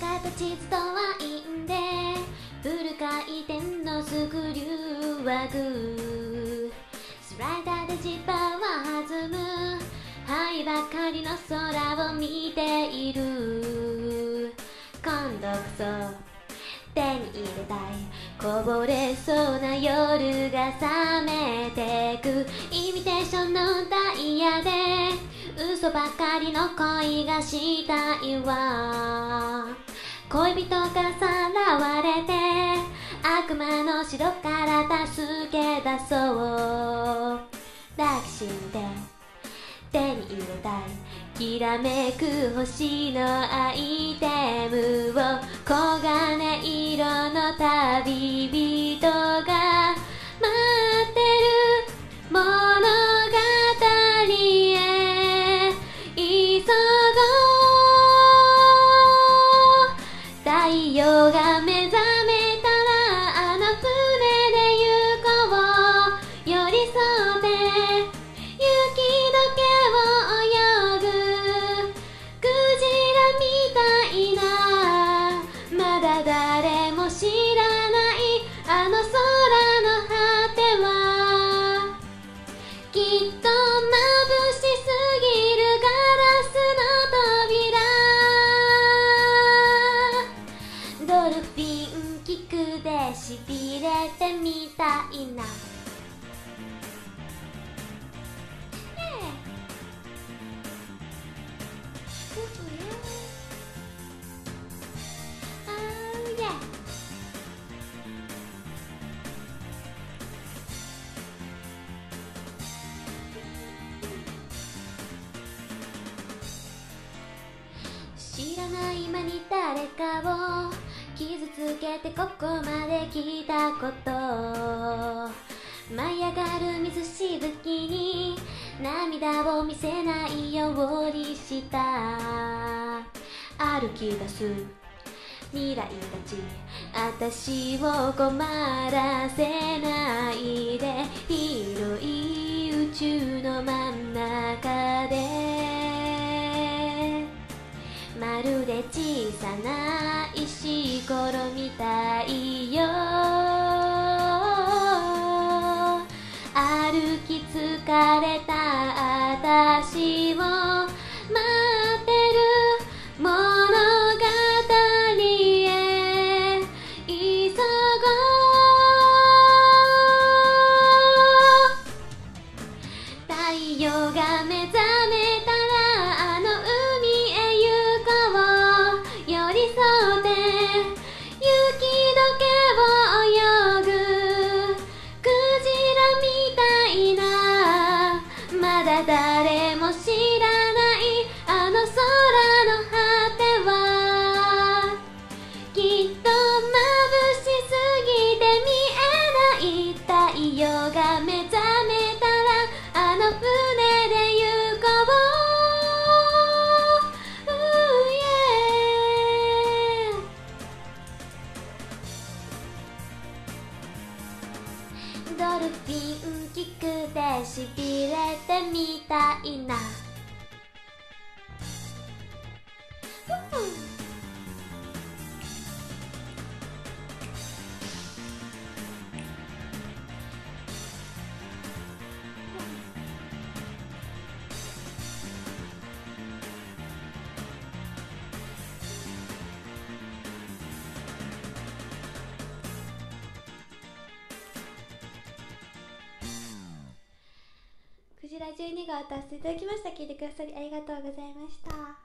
形とワインでフル回転のスクリューはグー、スライダーでジッパーは弾む、はいばかりの空を見ている。今度こそ手に入れたい、こぼれそうな夜が冷めてく。イミテーションのダイヤで嘘ばかりの恋がしたいわ。恋人がさらわれて悪魔の城から助け出そう。抱きしめて手に入れたい、きらめく星のアイテムを黄金色の旅人が待ってる。物語へ急ごう。太陽が目覚めたらあの船で行こう。寄り添って雪解けを泳ぐクジラみたいな、まだ誰も知らないあの空の果てはきっと眩しすぎるガラスの扉。ドルフィンキックでしびれてみたいな。知らない間に誰かを傷つけてここまで来たこと、舞い上がる水しぶきに涙を見せないようにした。歩き出す未来たち、私を困らせないで。広い宇宙の真ん中でまるで小さな石ころみたいよ。歩き疲れた私を待ってる。物語へ急ごう。太陽が目覚めたらあの海へ行こう。寄り添って雪解けを泳ぐクジラみたいな、まだ誰も知らないあの空の果てはきっと眩しすぎて見えない。太陽が目覚めたらあの船で行こう。ドルフィンキックでしびれてみたいな。クジラ12号を歌わせていただきました。聞いてくださりありがとうございました。